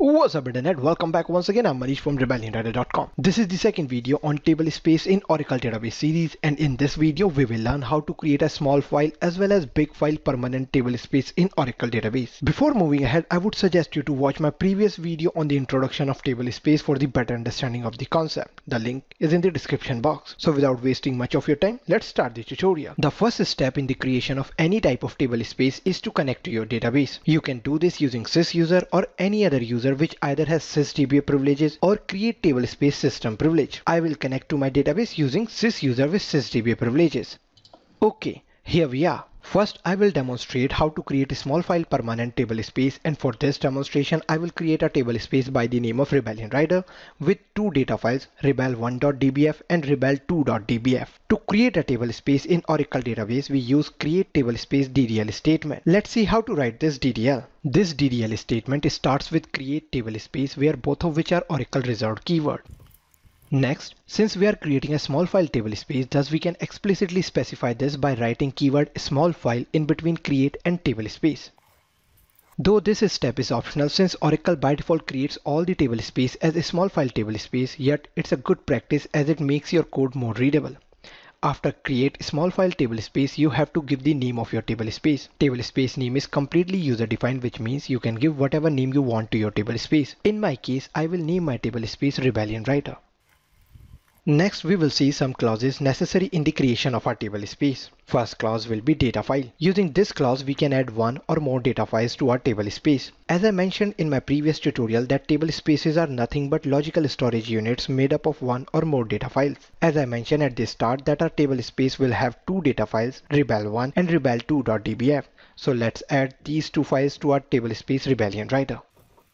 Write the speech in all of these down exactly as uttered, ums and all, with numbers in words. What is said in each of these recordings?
What's up internet, welcome back once again. I'm Manish from rebellion writer dot com. This is the second video on table space in Oracle database series, and in this video we will learn how to create a small file as well as big file permanent table space in Oracle database. Before moving ahead, I would suggest you to watch my previous video on the introduction of table space for the better understanding of the concept. The link is in the description box. So without wasting much of your time, let's start the tutorial. The first step in the creation of any type of table space is to connect to your database. You can do this using sysuser or any other user which either has sysdba privileges or create table space system privilege. I will connect to my database using sysuser with sysdba privileges. Okay, here we are. First, I will demonstrate how to create a small file permanent table space, and for this demonstration I will create a table space by the name of Rebellion Rider with two data files, rebel one dot d b f and rebel two dot d b f. To create a table space in Oracle database, we use create table space D D L statement. Let's see how to write this D D L. This D D L statement starts with create table space, where both of which are Oracle reserved keyword. Next, since we are creating a small file table space, thus we can explicitly specify this by writing keyword small file in between create and table space. Though this step is optional, since Oracle by default creates all the table space as a small file table space, yet it's a good practice as it makes your code more readable. After create small file table space, you have to give the name of your table space. Table space name is completely user defined, which means you can give whatever name you want to your table space. In my case, I will name my table space Rebellion Rider. Next, we will see some clauses necessary in the creation of our table space. First clause will be data file. Using this clause, we can add one or more data files to our table space. As I mentioned in my previous tutorial, that table spaces are nothing but logical storage units made up of one or more data files. As I mentioned at the start, that our table space will have two data files, rebel one and rebel two dot d b f. So let's add these two files to our table space Rebellion Rider.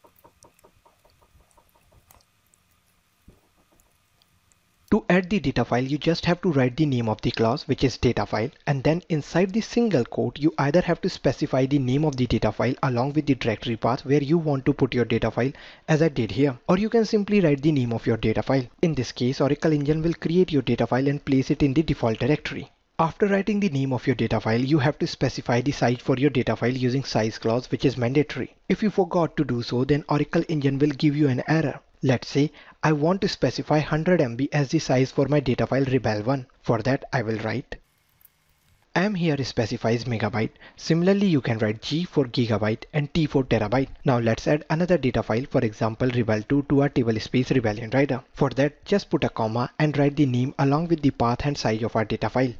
To add the data file, you just have to write the name of the class, which is data file, and then inside the single quote you either have to specify the name of the data file along with the directory path where you want to put your data file, as I did here, or you can simply write the name of your data file. In this case, Oracle Engine will create your data file and place it in the default directory. After writing the name of your data file, you have to specify the size for your data file using size clause, which is mandatory. If you forgot to do so, then Oracle Engine will give you an error. Let's say I want to specify one hundred M B as the size for my data file rebel one. For that, I will write M here specifies megabyte. Similarly, you can write G for gigabyte and T for terabyte. Now let's add another data file, for example rebel two, to our table space Rebellion Rider. For that, just put a comma and write the name along with the path and size of our data file.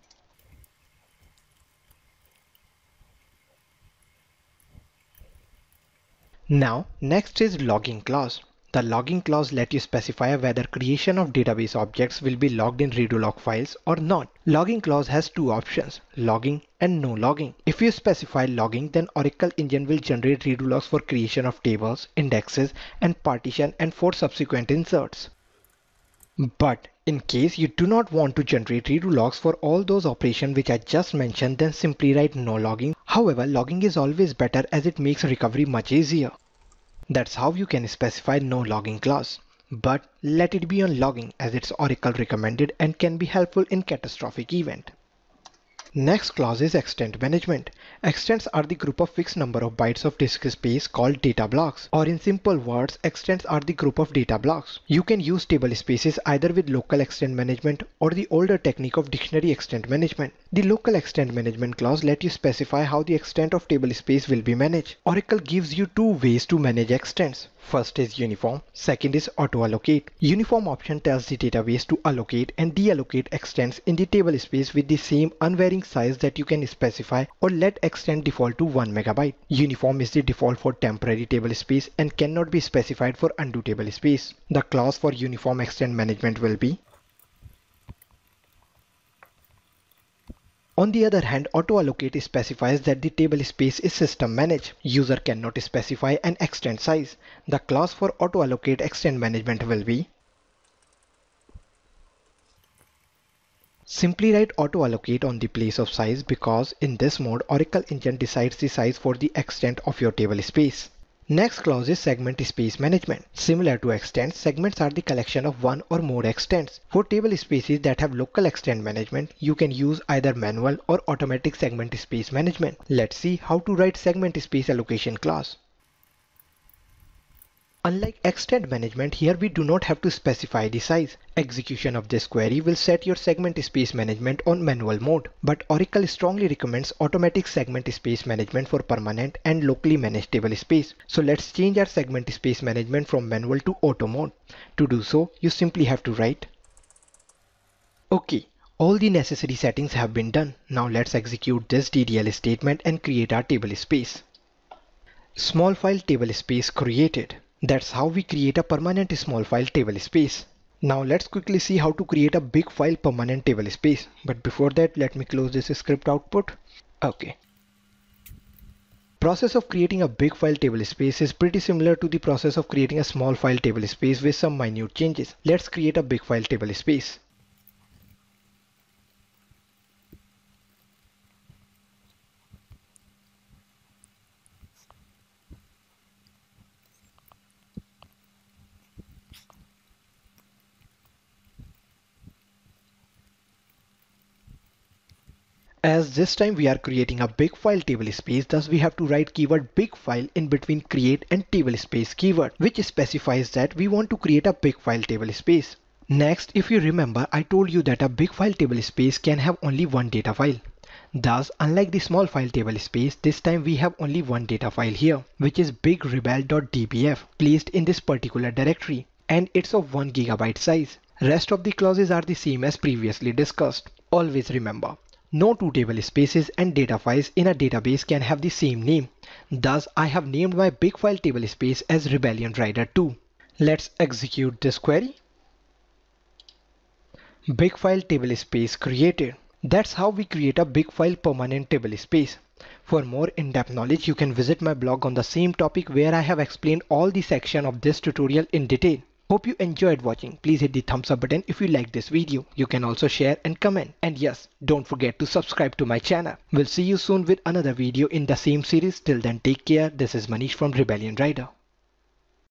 Now, next is logging clause. The logging clause lets you specify whether creation of database objects will be logged in redo log files or not. Logging clause has two options, logging and no logging. If you specify logging, then Oracle Engine will generate redo logs for creation of tables, indexes and partition and for subsequent inserts. But in case you do not want to generate redo logs for all those operations which I just mentioned, then simply write no logging. However, logging is always better as it makes recovery much easier. That's how you can specify no logging clause. But let it be on logging as it's Oracle recommended and can be helpful in catastrophic event. Next clause is extent management. Extents are the group of fixed number of bytes of disk space called data blocks, or in simple words, extents are the group of data blocks. You can use table spaces either with local extent management or the older technique of dictionary extent management. The local extent management clause lets you specify how the extent of table space will be managed. Oracle gives you two ways to manage extents. First is uniform, second is auto allocate. Uniform option tells the database to allocate and deallocate extents in the table space with the same unvarying size that you can specify, or let extent default to one megabyte. Uniform is the default for temporary table space and cannot be specified for undo table space. The clause for uniform extent management will be. On the other hand, auto allocate specifies that the table space is system managed. User cannot specify an extent size. The clause for auto allocate extent management will be. Simply write auto allocate on the place of size, because in this mode Oracle Engine decides the size for the extent of your table space. Next clause is segment space management. Similar to extents, segments are the collection of one or more extents. For table spaces that have local extent management, you can use either manual or automatic segment space management. Let's see how to write segment space allocation clause. Unlike extend management, here we do not have to specify the size. Execution of this query will set your segment space management on manual mode, but Oracle strongly recommends automatic segment space management for permanent and locally managed table space. So let's change our segment space management from manual to auto mode. To do so, you simply have to write, okay, all the necessary settings have been done. Now let's execute this D D L statement and create our table space. Small file table space created. That's how we create a permanent small file table space. Now let's quickly see how to create a big file permanent table space. But before that, let me close this script output. Okay. Process of creating a big file table space is pretty similar to the process of creating a small file table space with some minute changes. Let's create a big file table space. As this time we are creating a big file table space, thus we have to write keyword big file in between create and table space keyword, which specifies that we want to create a big file table space. Next, if you remember, I told you that a big file table space can have only one data file. Thus, unlike the small file table space, this time we have only one data file here, which is big rebel dot d b f, placed in this particular directory, and it's of one gigabyte size. Rest of the clauses are the same as previously discussed. Always remember, no two table spaces and data files in a database can have the same name. Thus, I have named my big file table space as Rebellion Rider two. Let's execute this query. Big file table space created. That's how we create a big file permanent table space. For more in-depth knowledge, you can visit my blog on the same topic where I have explained all the section of this tutorial in detail. Hope you enjoyed watching. Please hit the thumbs up button if you like this video. You can also share and comment. And yes, don't forget to subscribe to my channel. We'll see you soon with another video in the same series. Till then, take care. This is Manish from Rebellion Rider.